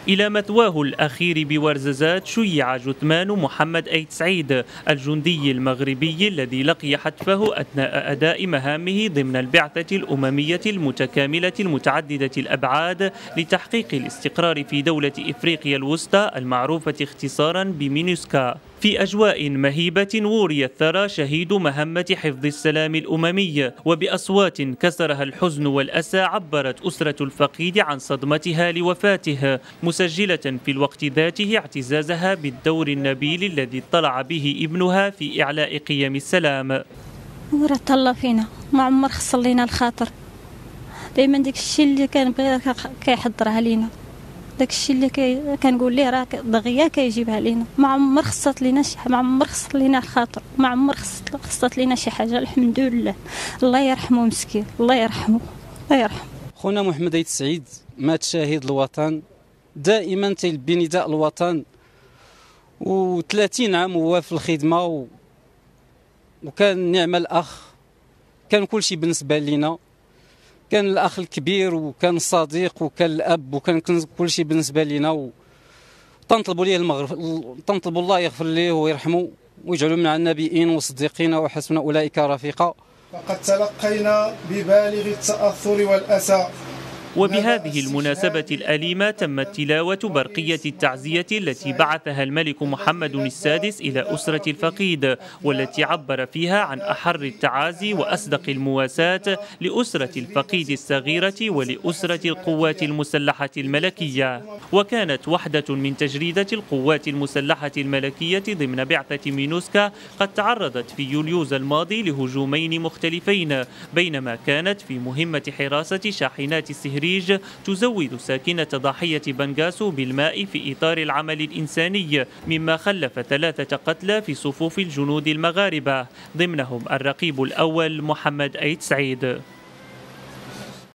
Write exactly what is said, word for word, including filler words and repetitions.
إلى مثواه الأخير بورزازات شيع جثمان محمد أيد سعيد الجندي المغربي الذي لقي حتفه أثناء أداء مهامه ضمن البعثة الأممية المتكاملة المتعددة الأبعاد لتحقيق الاستقرار في دولة إفريقيا الوسطى المعروفة اختصارا بمينوسكا. في أجواء مهيبة وري الثرى شهيد مهمة حفظ السلام الأممي، وبأصوات كسرها الحزن والأسى عبرت أسرة الفقيد عن صدمتها لوفاته، مسجلة في الوقت ذاته اعتزازها بالدور النبيل الذي اطلع به ابنها في إعلاء قيم السلام. ورث الله فينا، ما عمر خسر لينا الخاطر، دائما داك الشيء اللي كان بغي كيحضرها لينا، داك الشيء اللي كي كنقول ليه راه دغيا كيجيبها لينا، ما عمر خصات لينا شي ما عمر خصت لينا الخاطر، ما عمر خصت خصات لينا شي حاجه. الحمد لله، الله يرحمه مسكين، الله يرحمه الله يرحمه. خونا محمد أيد سعيد مات شهيد الوطن، دائما تيلبي نداء الوطن، وثلاثين عام هو في الخدمه و... وكان نعم الاخ، كان كل شيء بالنسبه لينا، كان الاخ الكبير وكان الصديق وكان الاب وكان كل شيء بالنسبه لينا، و... تنطلبوا ليه المغفر، تنطلبوا الله يغفر ليه ويرحمه ويجعله من النبيين والصديقين وحسن اولئك رفيقا. لقد تلقينا ببالغ التاثر والاسى. وبهذه المناسبة الأليمة تمت تلاوة برقية التعزية التي بعثها الملك محمد السادس إلى أسرة الفقيد، والتي عبر فيها عن أحر التعازي وأصدق المواساة لأسرة الفقيد الصغيرة ولأسرة القوات المسلحة الملكية. وكانت وحدة من تجريدة القوات المسلحة الملكية ضمن بعثة مينوسكا قد تعرضت في يوليوز الماضي لهجومين مختلفين، بينما كانت في مهمة حراسة شاحنات السهريج تزود ساكنة ضاحية بنغاسو بالماء في إطار العمل الإنساني، مما خلف ثلاثة قتلى في صفوف الجنود المغاربة، ضمنهم الرقيب الأول محمد أيد سعيد.